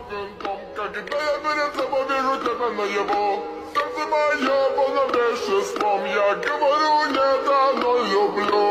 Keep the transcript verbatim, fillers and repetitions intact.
винтом. Когда я перед собой вижу тебя наяву, сердце мое полно веществом. Я говорю, нет, оно люблю.